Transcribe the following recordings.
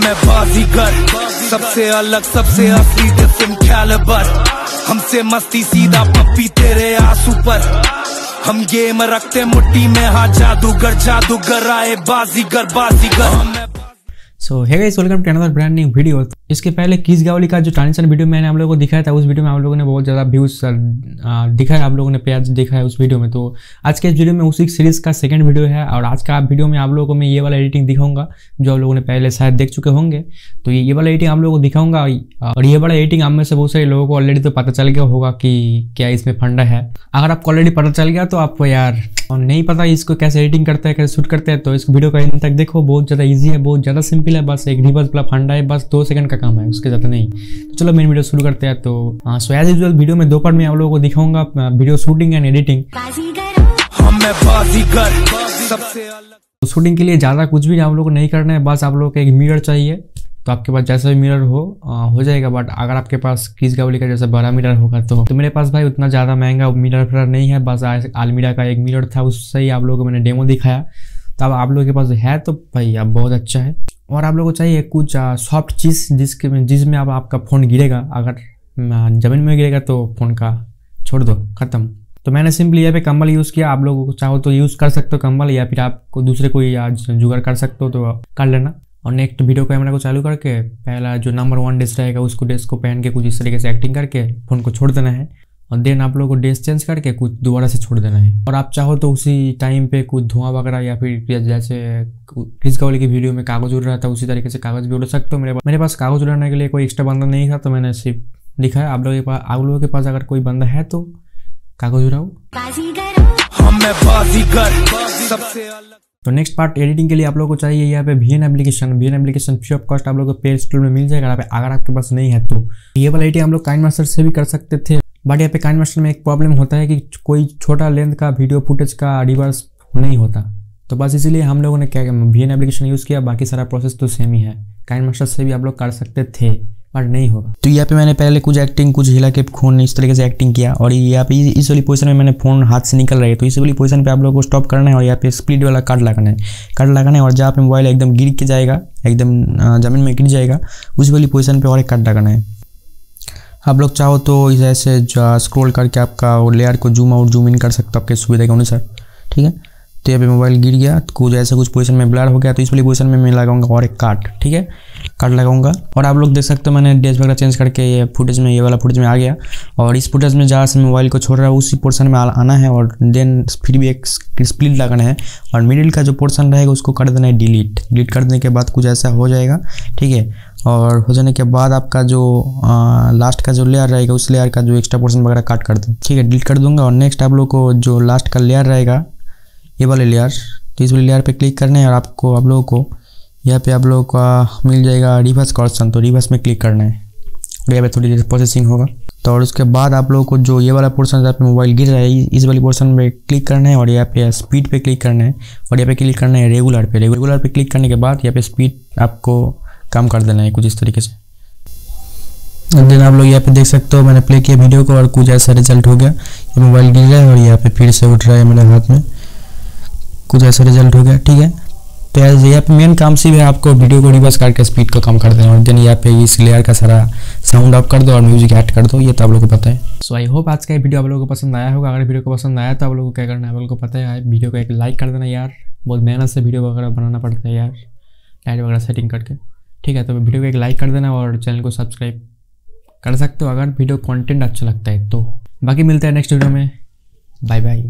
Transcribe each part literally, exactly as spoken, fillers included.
मैं बाजीगर, सबसे अलग सबसे असली डिफरेंट कैलिबर। हमसे मस्ती सीधा पप्पी तेरे आंसू पर। हम गेम रखते मुट्ठी में, हाँ जादूगर जादूगर आए बाजीगर बाजीगर। So hey guys, welcome to another brand new video. इसके पहले किस गावली का जो ट्रांजिशन वीडियो मैंने आप लोगों को दिखाया था, उस वीडियो में आप लोगों ने बहुत ज़्यादा व्यूज दिखाया, आप लोगों ने प्यार दिखा है उस वीडियो में। तो आज के इस वीडियो में उसी सीरीज का सेकंड वीडियो है, और आज का वीडियो में आप लोगों को मैं ये वाला एडिटिंग दिखाऊंगा जो आप लोगों ने पहले शायद देख चुके होंगे। तो ये वाला एडिटिंग आप लोगों को दिखाऊंगा, और ये वाला एडिटिंग आप में से बहुत सारे लोगों को ऑलरेडी तो पता चल गया होगा कि क्या इसमें फंडा है। अगर आपको ऑलरेडी पता चल गया तो आप यार और नहीं पता इसको कैसे एडिटिंग करते हैं, कैसे शूट करते हैं, तो इस वीडियो का एंड तक देखो। बहुत ज़्यादा इजी है, बहुत ज़्यादा सिंपल है, बस एक रिवर्स वाला फंडा है, बस दो सेकंड का काम है, उसके ज़्यादा नहीं। तो चलो मेन वीडियो शुरू करते हैं। तो सो एज यूजुअल वीडियो में दो पार्ट में आप लोगों को दिखाऊंगा, वीडियो शूटिंग एंड एडिटिंग। तो शूटिंग के लिए ज़्यादा कुछ भी आप लोगों को नहीं करना है, बस आप लोगों को एक मिरर चाहिए। तो आपके पास जैसा भी मिरर हो आ, हो जाएगा। बट अगर आपके पास किस गावली का जैसा बड़ा मिरर होगा तो, तो मेरे पास भाई उतना ज़्यादा महंगा मिरर फिर नहीं है, बस आलमीरा का एक मिरर था, उससे ही आप लोगों को मैंने डेमो दिखाया। तो अब आप लोगों के पास है तो भाई अब बहुत अच्छा है। और आप लोगों को चाहिए कुछ सॉफ्ट चीज़ जिसके जिसमें अब आपका फ़ोन गिरेगा, अगर ज़मीन में गिरेगा तो फ़ोन का छोड़ दो, ख़त्म। तो मैंने सिंपली यहाँ पे कंबल यूज़ किया। आप लोगों को चाहो तो यूज़ कर सकते हो कंबल, या फिर आपको दूसरे कोई जुगाड़ कर सकते हो तो कर लेना। और नेक्स्ट वीडियो कैमरा को चालू करके पहला जो नंबर वन ड्रेस रहेगा उसको ड्रेस को पहन के कुछ इस तरीके से एक्टिंग करके फ़ोन को छोड़ देना है। और देन आप लोगों को ड्रेस चेंज करके कुछ दोबारा से छोड़ देना है। और आप चाहो तो उसी टाइम पे कुछ धुआं वगैरह, या फिर जैसे क्रिस गावली की वीडियो में कागज़ उड़ रहा था उसी तरीके से कागज़ भी उड़ सकते हो। मेरे मेरे पास कागज़ उड़ाने के लिए कोई एक्स्ट्रा बंदा नहीं था, तो मैंने सिर्फ दिखाया। आप लोगों के पास आप लोगों के पास अगर कोई बंदा है तो कागज़ उड़ाओ। तो नेक्स्ट पार्ट एडिटिंग के लिए आप लोगों को चाहिए यहाँ पे VN application. VN application free of cost आप लोगों को प्ले स्टोर में मिल जाएगा। अगर आपके पास नहीं है तो ये वाला एडिटिंग हम लोग काइनमास्टर से भी कर सकते थे, बट यहाँ पे काइनमास्टर में एक प्रॉब्लम होता है कि कोई छोटा लेंथ का वीडियो फुटेज का रिवर्स नहीं होता। तो बस इसीलिए हम लोगों ने क्या वीएन एप्लीकेशन यूज़ किया, बाकी सारा प्रोसेस तो सेम ही है। काइनमास्टर से भी आप लोग कर सकते थे बट नहीं होगा। तो यहाँ पे मैंने पहले कुछ एक्टिंग कुछ हिला के खून इस तरीके से एक्टिंग किया, और यहाँ पे इस वाली पोजीशन में मैंने फ़ोन हाथ से निकल रही है, तो इस वाली पोजीशन पे आप लोगों को स्टॉप करना है और यहाँ पे स्प्लिट वाला कार्ड लगाना है कार्ड लगाना है और जहाँ पे मोबाइल एकदम गिर के जाएगा, एकदम ज़मीन में गिर जाएगा, उस वाली पोजीशन पे और एक कार्ड लगाना है। आप लोग चाहो तो इस ऐसे स्क्रॉल करके आपका लेयर को जूम आउट जूम इन कर सकते हो आपके सुविधा के अनुसार, ठीक है। तो यहाँ पे मोबाइल गिर गया, तो कुछ ऐसा कुछ पोजीशन में ब्लर हो गया, तो इस वाली पोजीशन में मैं लगाऊंगा और एक कार्ड, ठीक है, कार्ड लगाऊंगा। और आप लोग देख सकते हो मैंने ड्रेस वगैरह चेंज करके ये फुटेज में ये वाला फुटेज में आ गया। और इस फुटेज में जहाँ से मोबाइल को छोड़ रहा है उसी पोर्शन में आना है, और देन फिर भी एक स्प्लिट लगाना है, और मिडिल का जो पोर्शन रहेगा उसको कर देना है डिलीट। डिलीट कर देने के बाद कुछ ऐसा हो जाएगा, ठीक है। और हो जाने के बाद आपका जो आ, लास्ट का जो लेयर रहेगा उस लेयर का जो एक्स्ट्रा पोर्शन वगैरह काट कर दो, ठीक है, डिलीट कर दूंगा। और नेक्स्ट आप लोग को जो लास्ट का लेयर रहेगा ये वाले लेयर, तो इस वाले लेयर पे क्लिक करना है, और आपको आप लोगों को यहाँ पे आप लोगों का मिल जाएगा रिवर्स कॉर्सन, तो रिवर्स में क्लिक करना है और यहाँ पे थोड़ी देर प्रोसेसिंग होगा। तो और उसके बाद आप लोगों को जो ये वाला पोर्शन जहाँ पे मोबाइल गिर रहा है इस वाली पोर्शन पे क्लिक करना है, और यहाँ पे स्पीड पे क्लिक करना है, और यहाँ पे क्लिक करना है रेगुलर पे। रेगुलर पे क्लिक करने के बाद यहाँ पे स्पीड आपको कम कर देना है कुछ इस तरीके से। देन आप लोग यहाँ पे देख सकते हो मैंने प्ले किया वीडियो को और कुछ ऐसा रिजल्ट हो गया। ये मोबाइल गिर रहा है और यहाँ पे फिर से उठ रहा है मेरे हाथ में, कुछ ऐसा रिजल्ट हो गया, ठीक है। तो यहाँ पे मेन काम सिर्फ है आपको वीडियो को रिवर्स करके स्पीड को कम कर देना, और देन यहाँ पे इस लेयर का सारा साउंड ऑफ कर दो और म्यूजिक ऐड कर दो। ये तो आप लोगों को पता है। सो आई होप आज का वीडियो आप लोगों को पसंद आया होगा। अगर वीडियो को पसंद आया तो आप लोगों को क्या करना है, आप लोगों को पता है, वीडियो को एक लाइक कर देना यार। बहुत मेहनत से वीडियो वगैरह बनाना पड़ता है यार, लाइट वगैरह सेटिंग करके, ठीक है। तो वीडियो को एक लाइक कर देना और चैनल को सब्सक्राइब कर सकते हो अगर वीडियो कंटेंट अच्छा लगता है तो। बाकी मिलते हैं नेक्स्ट वीडियो में, बाय बाय।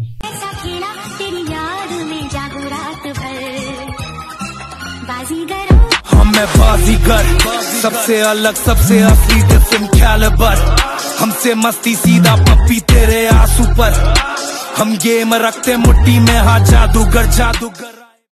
मैं बाजीगर, सबसे अलग सबसे असली डिफरेंट कैलिबर। हमसे मस्ती सीधा पप्पी तेरे आंसू पर। हम गेम रखते मुट्ठी में, हाँ जादूगर जादूगर।